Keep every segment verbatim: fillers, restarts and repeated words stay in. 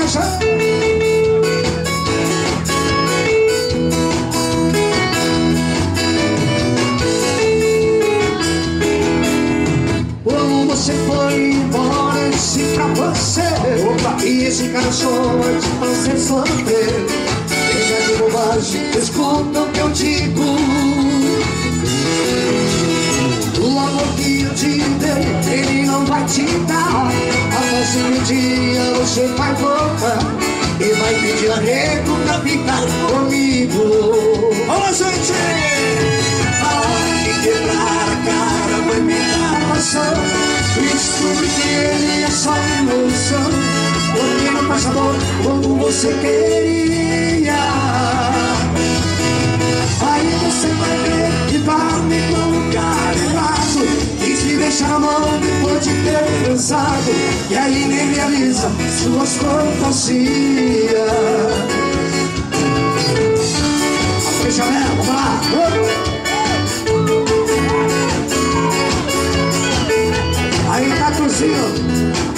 paixão. Quando você foi embora, eu disse pra você, opa, e esse cara só vai te fazer sofrer. Deixa de bobagem, escuta o que eu digo. O amor que eu te dei, ele não vai te dar. Após um dia você vai voltar e vai pedir arrego pra ficar comigo. Olha, gente! A hora de quebrar a cara vai me dar razão. Descobri que ele é só ilusão, porque não faz amor como você queria. Aí você vai ver que vai me colocar errado e te deixar na mão depois de ter pensado. E aí nem me avisa suas fantasias. Deixa eu ver, vamos lá. Aí tá cozinhando.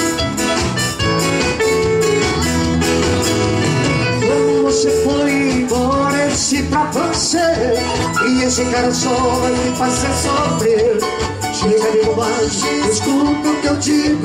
Quando você foi embora, eu disse pra você, e esse cara só vai me fazer sofrer. Chega de bobagem, escuta o que eu digo.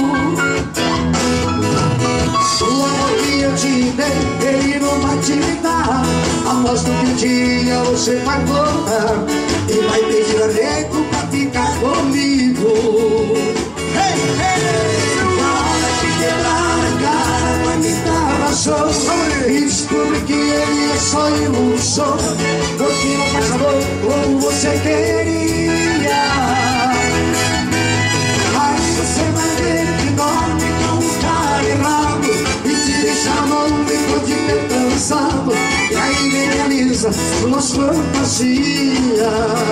O amor que eu te dei, ele não vai te dar. Aposto que um dia você vai voltar e vai pedir arrego pra ficar comigo. Hey, hey! Na hora de quebrar a cara vai me dar razão e descobri que ele é só ilusão, porque não faz amor como você queria. Aí você vai ver que dorme com o cara errado e te deixa a mão depois de ter cansado. E aí nem realiza suas fantasias.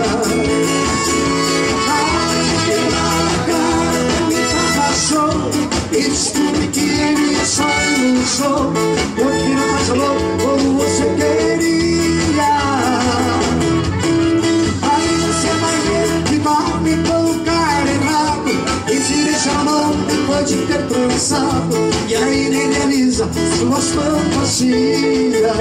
E descobri que ele é só ilusão, porque não faz amor como você queria. Aí você vai ver que dorme com o cara errado e te deixa a mão depois de ter cansado. E aí nem realiza suas fantasias.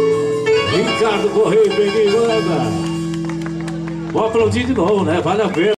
Ricardo Correia, Peguei Banda. Vou aplaudir de novo, né? Vale a pena.